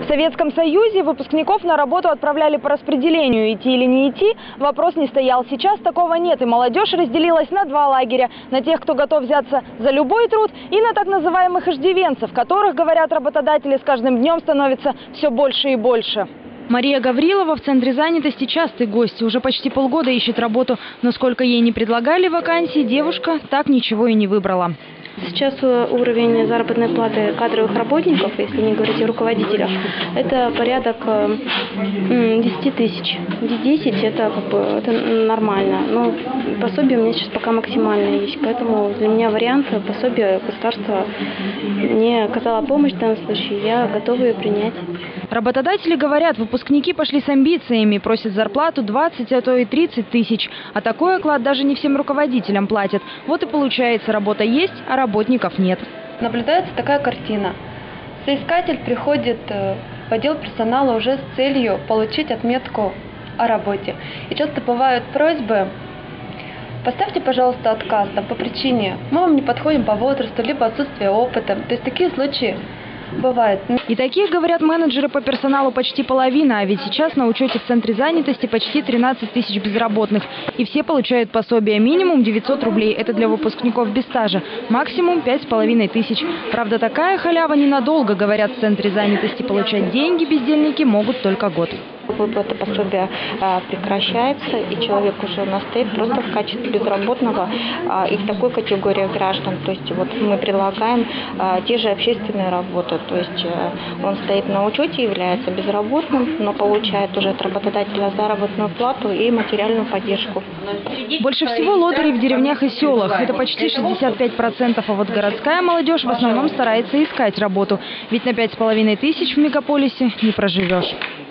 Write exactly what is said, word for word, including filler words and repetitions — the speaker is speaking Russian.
В Советском Союзе выпускников на работу отправляли по распределению. Идти или не идти – вопрос не стоял. Сейчас такого нет, и молодежь разделилась на два лагеря. На тех, кто готов взяться за любой труд, и на так называемых иждивенцев, которых, говорят работодатели, с каждым днем становится все больше и больше. Мария Гаврилова в центре занятости частый гость. Уже почти полгода ищет работу, но сколько ей не предлагали вакансий, девушка так ничего и не выбрала. Сейчас уровень заработной платы кадровых работников, если не говорить о руководителях, это порядок десяти тысяч. десять это как бы это нормально. Но пособие у меня сейчас пока максимальное есть, поэтому для меня вариант пособия государства мне оказало помощь в данном случае, я готова ее принять. Работодатели говорят, выпускники пошли с амбициями, просят зарплату двадцать, а то и тридцать тысяч. А такой оклад даже не всем руководителям платят. Вот и получается, работа есть, а работников нет. Наблюдается такая картина. Соискатель приходит в отдел персонала уже с целью получить отметку о работе. И часто бывают просьбы: поставьте, пожалуйста, отказ там, по причине, мы вам не подходим по возрасту, либо отсутствие опыта. То есть такие случаи бывает. И таких, говорят менеджеры по персоналу, почти половина. А ведь сейчас на учете в центре занятости почти тринадцать тысяч безработных. И все получают пособие. Минимум девятьсот рублей. Это для выпускников без стажа. Максимум пять с половиной тысяч. Правда, такая халява ненадолго, говорят в центре занятости. Получать деньги бездельники могут только год. Выплата пособия а, прекращается, и человек уже у нас стоит просто в качестве безработного а, и в такой категории граждан. То есть вот мы предлагаем а, те же общественные работы. То есть а, он стоит на учете, является безработным, но получает уже от работодателя заработную плату и материальную поддержку. Больше всего лодырей в деревнях и селах. Это почти шестьдесят пять процентов. А вот городская молодежь в основном старается искать работу. Ведь на пять с половиной тысяч в мегаполисе не проживешь.